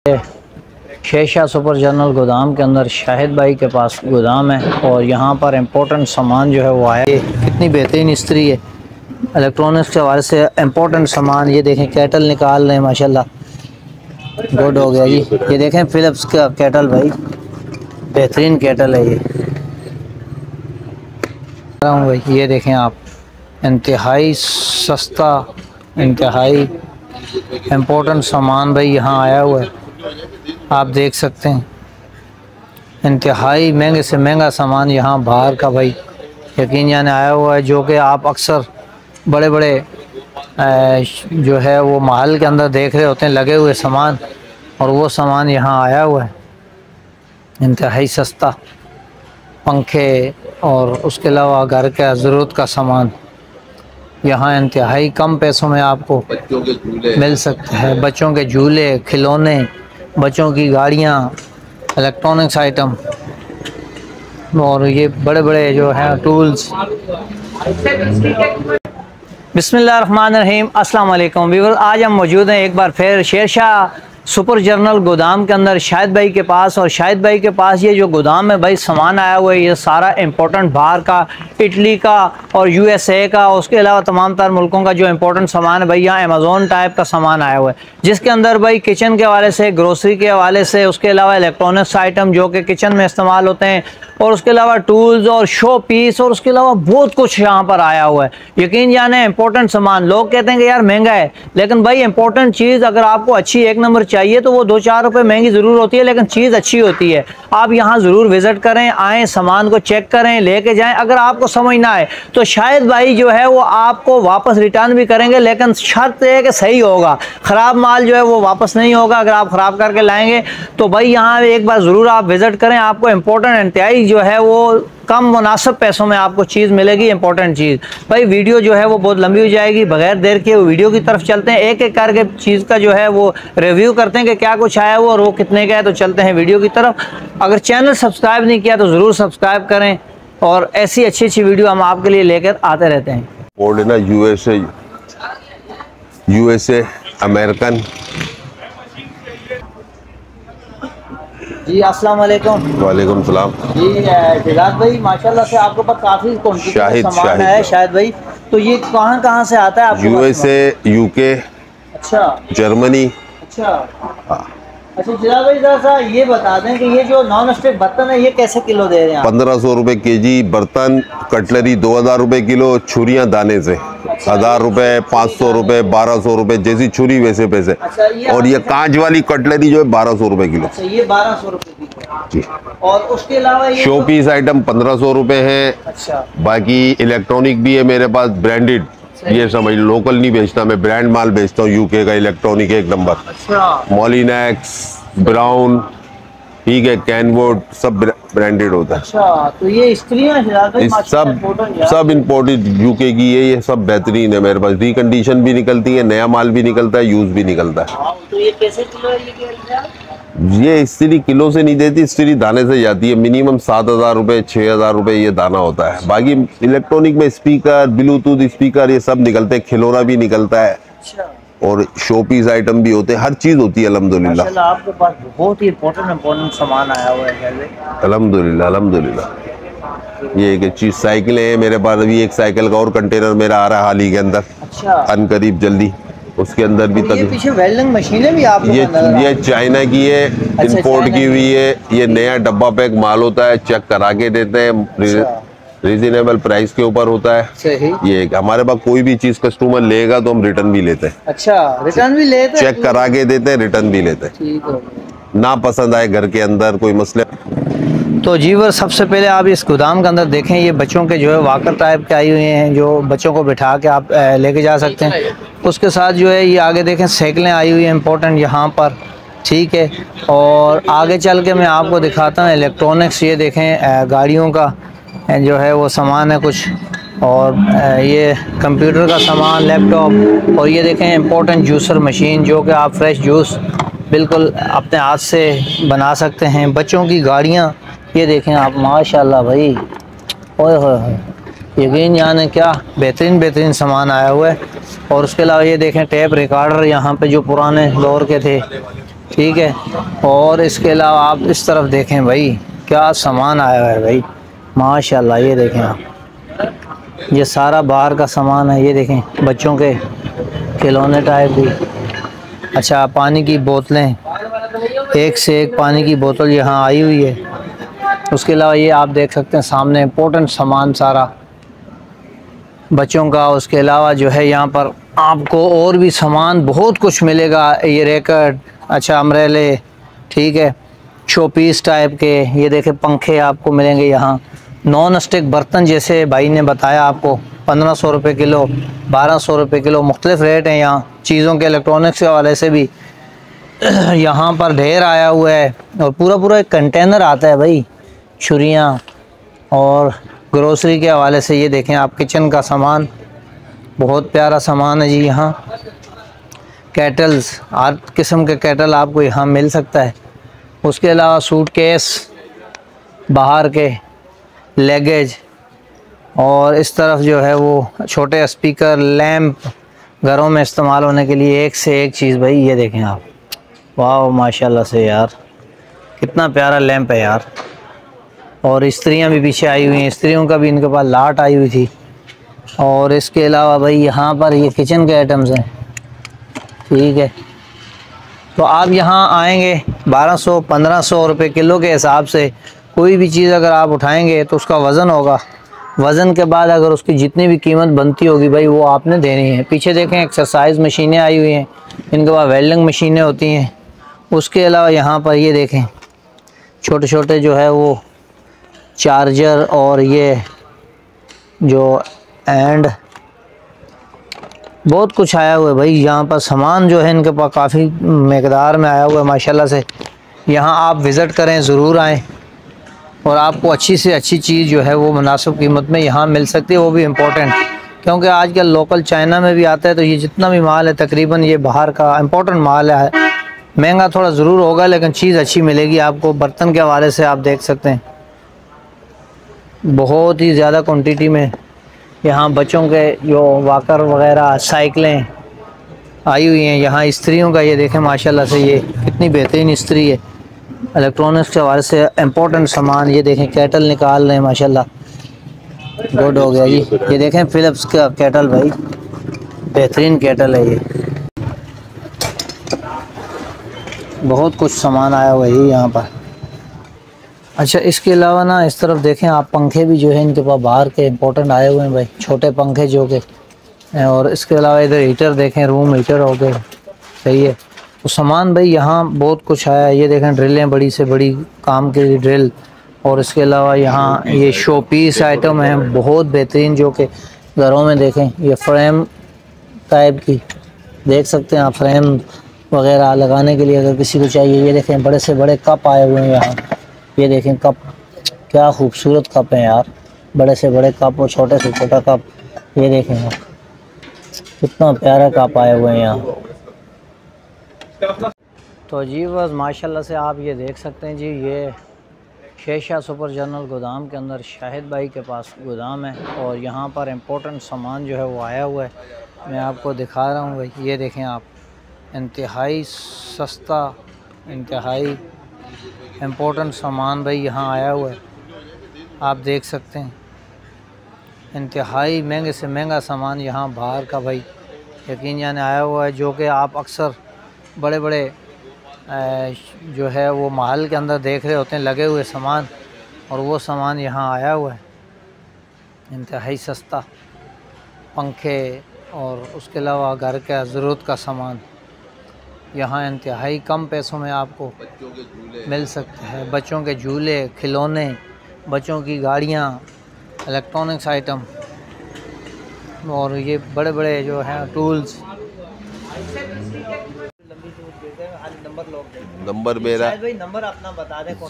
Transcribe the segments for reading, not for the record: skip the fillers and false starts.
Sher Shah super general गोदाम के अंदर शाहिद भाई के पास गोदाम है और यहाँ पर इम्पोर्टेंट सामान जो है वो आया है। कितनी बेहतरीन इस्त्री है, इलेक्ट्रॉनिक्स के हवाले से इम्पोर्टेंट सामान। ये देखें केटल निकाल रहे हैं माशाल्लाह, गुड हो गया जी। ये देखें फिलिप्स का केटल भाई, बेहतरीन केटल है ये भाई। ये देखें आप, इंतहाई सस्ता, इंतहाई इम्पोर्टेंट सामान भाई यहाँ आया हुआ है, आप देख सकते हैं। इंतहाई महंगे से महंगा सामान यहाँ बाहर का भाई यकीन जाने आया हुआ है, जो कि आप अक्सर बड़े बड़े जो है वो महल के अंदर देख रहे होते हैं लगे हुए सामान, और वो सामान यहाँ आया हुआ है इंतहाई सस्ता। पंखे और उसके अलावा घर का ज़रूरत का सामान यहाँ इंतहाई कम पैसों में आपको मिल सकता है। बच्चों के झूले, खिलौने, बच्चों की गाड़ियाँ, इलेक्ट्रॉनिक्स आइटम और ये बड़े बड़े जो हैं टूल्स। बिस्मिल्लाहिर्रहमानिर्रहीम, अस्सलाम वालेकुम व्यूअर्स। आज हम मौजूद हैं एक बार फिर शेरशाह सुपर जनरल गोदाम के अंदर शाहिद भाई के पास। और शाहिद भाई के पास ये जो गोदाम है भाई, सामान आया हुआ है ये सारा इम्पोर्टेंट बाहर का, इटली का और यूएसए का, उसके अलावा तमाम तर मुल्कों का जो इम्पोर्टेंट सामान है भाई, यहाँ अमेज़ोन टाइप का सामान आया हुआ है, जिसके अंदर भाई किचन के हवाले से, ग्रोसरी के हवाले से, उसके अलावा इलेक्ट्रॉनिक्स आइटम जो कि किचन में इस्तेमाल होते हैं, और उसके अलावा टूल्स और शो पीस, और उसके अलावा बहुत कुछ यहाँ पर आया हुआ है। यकीन जाने इम्पोर्टेंट सामान। लोग कहते हैं कि यार महंगा है, लेकिन भाई इंपॉर्टेंट चीज़ अगर आपको अच्छी एक नंबर चाहिए तो वो 2-4 रुपये महंगी ज़रूर होती है, लेकिन चीज़ अच्छी होती है। आप यहाँ ज़रूर विज़िट करें, आएँ, सामान को चेक करें, लेके जाएं। अगर आपको समझ ना आए तो शायद भाई जो है वो आपको वापस रिटर्न भी करेंगे, लेकिन शर्त है कि सही होगा। ख़राब माल जो है वो वापस नहीं होगा। अगर आप ख़राब करके लाएंगे तो भाई यहाँ एक बार ज़रूर आप विज़िट करें, आपको इम्पोर्टेंट इंतहाई जो है वो कम मुनासिब पैसों में आपको चीज़ मिलेगी, इंपॉर्टेंट चीज़। भाई वीडियो जो है वो बहुत लंबी हो जाएगी, बगैर देर के वीडियो की तरफ चलते हैं। एक एक करके चीज़ का जो है वो रिव्यू करते हैं कि क्या कुछ आया हुआ और वो कितने का है। तो चलते हैं वीडियो की तरफ। अगर चैनल सब्सक्राइब नहीं किया तो ज़रूर सब्सक्राइब करें, और ऐसी अच्छी अच्छी वीडियो हम आपके लिए लेकर आते रहते हैं। और ना यूएसए अमेरिकन। जी अस्सलाम वालेकुम। वालेकुम सलाम जी जिलाद भाई, माशाल्लाह से आपके पास काफ़ी क्वांटिटी का सामान है शायद भाई। तो ये कहाँ से आता है आपके पास? यूएसए, यूके, अच्छा, जर्मनी। अच्छा अच्छा जिलाद भाई, ज़रा ये बता दें कि ये जो नॉन स्टिक बर्तन है ये कैसे किलो दे रहे हैं? 1500 रुपये केजी बर्तन। कटलरी 2000 रुपये किलो। छुरियाँ दाने से 1000 रुपये, 500 रुपये, 1200 रुपये, जैसी छुरी वैसे पैसे। अच्छा, और ये कांच वाली कटलरी जो है 1200 रुपये किलो। अच्छा, ये 1200 रुपये किलो जी। और उसके अलावा ये शो पीस आइटम 1500 रुपये है। अच्छा, बाकी इलेक्ट्रॉनिक भी है मेरे पास, ब्रांडेड। ये समझ, लोकल नहीं बेचता मैं, ब्रांड माल बेचता हूँ। यूके का इलेक्ट्रॉनिक एक नंबर। अच्छा, मॉलिनेक्स, ब्राउन, ठीक है, कैनवुड, सब ब्रांडेड होता है। अच्छा, तो ये इस्त्रियाँ सब इंपोर्टेड यूके की है। ये सब बेहतरीन है मेरे पास। रिकंडीशन भी निकलती है, नया माल भी निकलता है, यूज भी निकलता है। तो ये कैसे किलो है ये कह रहे हैं? ये इस्त्री किलो से नहीं देती, इस्त्री दाने से जाती है। मिनिमम 7000 रुपये, 6000 रुपये ये दाना होता है। बाकी इलेक्ट्रॉनिक में स्पीकर, ब्लूटूथ स्पीकर, ये सब निकलते हैं। खिलौना भी निकलता है। अच्छा, और शो पीस आइटम भी होते हैं, हर चीज होती है अल्हम्दुलिल्लाह। आपके पास बहुत ही इम्पोर्टेंट सामान आया हुआ है अल्हम्दुलिल्लाह अल्हम्दुलिल्लाह। ये एक चीज साइकिलें हैं मेरे पास। अभी एक साइकिल का और कंटेनर मेरा आ रहा है हाल ही के अंदर। अच्छा, अनकरीब जल्दी उसके अंदर भी ये पीछे वेल्डिंग मशीनें भी आप ये चाइना की है, इंपोर्ट की हुई है। ये नया डब्बा पैक माल होता है, चेक करा के देते हैं, रीजनेबल प्राइस के ऊपर होता है। सही। ये हमारे पास कोई भी चीज कस्टमर लेगा तो हम रिटर्न भी लेते हैं। अच्छा, रिटर्न भी लेते हैं? चेक करा के देते हैं, रिटर्न भी लेते हैं। ठीक है। ना पसंद आए घर के अंदर कोई मसले। तो जी वो सबसे पहले आप इस गोदाम के अंदर देखें, ये बच्चों के जो है वाकर टाइप के आई हुए हैं, जो बच्चों को बिठा के आप लेके जा सकते हैं। उसके साथ जो है ये आगे देखें साइकिलें आई हुई हैं इम्पोर्टेंट यहाँ पर, ठीक है। और आगे चल के मैं आपको दिखाता हूँ इलेक्ट्रॉनिक्स। ये देखें गाड़ियों का जो है वो सामान है कुछ, और ये कंप्यूटर का सामान, लैपटॉप, और ये देखें इम्पोर्टेंट जूसर मशीन जो कि आप फ्रेश जूस बिल्कुल अपने हाथ से बना सकते हैं। बच्चों की गाड़ियाँ ये देखें आप, माशाल्लाह भाई, ओए होए, यकीन जाने क्या बेहतरीन सामान आया हुआ है। और उसके अलावा ये देखें टेप रिकॉर्डर यहाँ पे जो पुराने दौर के थे, ठीक है। और इसके अलावा आप इस तरफ देखें भाई, क्या सामान आया हुआ है भाई, माशाल्लाह। ये देखें आप, ये सारा बाहर का सामान है। ये देखें बच्चों के खिलौने टाइप भी। अच्छा, पानी की बोतलें, एक से एक पानी की बोतल यहाँ आई हुई है। उसके अलावा ये आप देख सकते हैं सामने इम्पोर्टेंट सामान सारा बच्चों का। उसके अलावा जो है यहाँ पर आपको और भी सामान बहुत कुछ मिलेगा। ये रैकेट, अच्छा अम्ब्रेले, ठीक है, शो पीस टाइप के। ये देखें पंखे आपको मिलेंगे यहाँ। नॉन स्टिक बर्तन जैसे भाई ने बताया आपको 1500 रुपये किलो, 1200 रुपये किलो, मुख्तलिफ रेट हैं यहाँ चीज़ों के। इलेक्ट्रॉनिक्स के हवाले से भी यहाँ पर ढेर आया हुआ है, और पूरा पूरा एक कंटेनर आता है भाई, छुरियाँ और ग्रोसरी के हवाले से। ये देखें आप, किचन का सामान, बहुत प्यारा सामान है जी यहाँ। कैटल्स, हर किस्म के कैटल आपको यहाँ मिल सकता है। उसके अलावा सूटकेस, बाहर के लगेज, और इस तरफ जो है वो छोटे स्पीकर, लैंप, घरों में इस्तेमाल होने के लिए एक से एक चीज़ भाई। ये देखें आप, वाह माशाल्लाह से यार, कितना प्यारा लैंप है यार। और स्त्रियाँ भी पीछे आई हुई हैं, स्त्रियों का भी इनके पास लाट आई हुई थी। और इसके अलावा भाई यहाँ पर ये किचन के आइटम्स हैं, ठीक है। तो आप यहाँ आएंगे 1200-1500 रुपये किलो के हिसाब से कोई भी चीज़ अगर आप उठाएंगे तो उसका वज़न होगा। वज़न के बाद अगर उसकी जितनी भी कीमत बनती होगी भाई वो आपने देनी है। पीछे देखें एक्सरसाइज मशीनें आई हुई हैं, इनके पास वेल्डिंग मशीनें होती हैं। उसके अलावा यहाँ पर ये देखें छोटे छोटे जो है वो चार्जर, और ये जो एंड बहुत कुछ आया हुआ है भाई। यहाँ पर सामान जो है इनके पास काफ़ी मकदार में आया हुआ है माशाल्लाह से। यहाँ आप विज़िट करें, ज़रूर आएँ, और आपको अच्छी से अच्छी चीज़ जो है वो मुनासिब कीमत में यहाँ मिल सकती है। वो भी इम्पोर्टेंट, क्योंकि आजकल लोकल चाइना में भी आता है, तो ये जितना भी माल है तकरीबन ये बाहर का इम्पोर्टेंट माल है। महंगा थोड़ा ज़रूर होगा लेकिन चीज़ अच्छी मिलेगी आपको। बर्तन के हवाले से आप देख सकते हैं बहुत ही ज़्यादा क्वांटिटी में यहाँ बच्चों के जो वाकर वगैरह, साइकिलें आई हुई हैं। यहाँ स्त्रियों का ये देखें माशाल्लाह से, ये कितनी बेहतरीन इस्त्री है। इलेक्ट्रॉनिक्स के हवाले से इम्पोर्टेंट सामान, ये देखें कैटल निकाल रहे हैं माशाल्लाह, गुड हो गया जी। ये देखें फिलिप्स का कैटल भाई, बेहतरीन कैटल है ये। बहुत कुछ सामान आया हुआ है यहाँ पर। अच्छा, इसके अलावा ना इस तरफ देखें आप, पंखे भी जो है इनके पास बाहर के इम्पोर्टेंट आए हुए हैं भाई, छोटे पंखे जो के। और इसके अलावा इधर हीटर देखें, रूम हीटर हो गए, सही है। तो सामान भाई यहाँ बहुत कुछ आया है। ये देखें ड्रिलें, बड़ी से बड़ी काम की ड्रिल। और इसके अलावा यहाँ ये शो पीस आइटम हैं बहुत बेहतरीन, जो कि घरों में देखें ये फ्रेम टाइप की देख सकते हैं आप, फ्रेम वगैरह लगाने के लिए अगर किसी को चाहिए। ये देखें बड़े से बड़े कप आए हुए हैं यहाँ। ये देखें कप, क्या खूबसूरत कप हैं यार, बड़े से बड़े कप और छोटे से छोटा कप। ये देखें आप, कितना प्यारा कप आए हुए हैं यहाँ। तो जी बस माशाल्लाह से आप ये देख सकते हैं जी, ये शेरशाह सुपर जनरल गोदाम के अंदर शाहिद भाई के पास गोदाम है, और यहाँ पर इम्पोर्टेंट सामान जो है वो आया हुआ है। मैं आपको दिखा रहा हूँ भाई, ये देखें आप, इंतहाई सस्ता, इंतहाई इम्पोर्टेंट सामान भाई यहाँ आया हुआ है। आप देख सकते हैं इंतहाई महंगे से महंगा सामान यहाँ बाहर का भाई यकीन जाने आया हुआ है, जो कि आप अक्सर बड़े बड़े जो है वो महल के अंदर देख रहे होते हैं लगे हुए सामान, और वो सामान यहाँ आया हुआ है इंतहाई सस्ता। पंखे और उसके अलावा घर का ज़रूरत का सामान यहाँ इंतहाई कम पैसों में आपको मिल सकता है। बच्चों के झूले, खिलौने, बच्चों की गाड़ियाँ, इलेक्ट्रॉनिक्स आइटम, और ये बड़े बड़े जो हैं टूल्स। नंबर मेरा भाई नंबर अपना बता दें।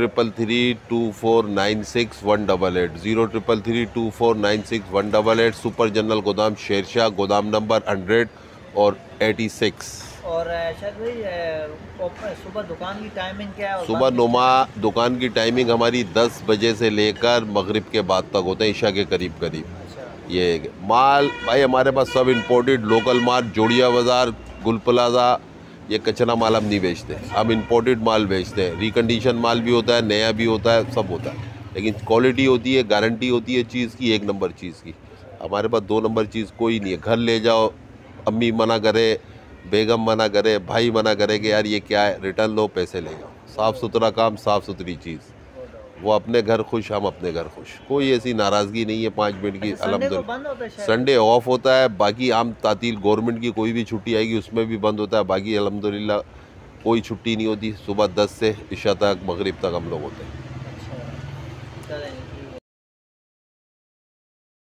03332496-188 03332496-188। सुपर जनरल गोदाम शेरशाह, गोदाम नंबर 100 और 86। और शायद भाई सुबह दुकान की टाइमिंग क्या है? सुबह नुमा दुकान की टाइमिंग हमारी 10 बजे से लेकर मगरिब के बाद तक होते हैं, ईशा के करीब करीब। ये माल भाई हमारे पास सब इंपोर्टेड लोकल माल, जोड़िया बाज़ार, गुल प्लाजा, ये कचरा माल हम नहीं बेचते, हम इंपोर्टेड माल बेचते हैं। रिकंडीशन माल भी होता है, नया भी होता है, सब होता है, लेकिन क्वालिटी होती है, गारंटी होती है चीज़ की, एक नंबर चीज़ की। हमारे पास दो नंबर चीज़ कोई नहीं है। घर ले जाओ, अम्मी मना करे, बेगम मना करे, भाई मना करे कि यार ये क्या है, रिटर्न लो, पैसे ले जाओ। साफ़ सुथरा काम, साफ़ सुथरी चीज़, वो अपने घर खुश, हम अपने घर खुश। कोई ऐसी नाराज़गी नहीं है 5 मिनट की। अल्हम्दुलिल्लाह संडे ऑफ होता है, बाकी आम तातील गवर्नमेंट की कोई भी छुट्टी आएगी उसमें भी बंद होता है। बाकी अल्हम्दुलिल्लाह कोई छुट्टी नहीं होती। सुबह 10 से इशा तक, मगरिब तक हम लोग होते हैं।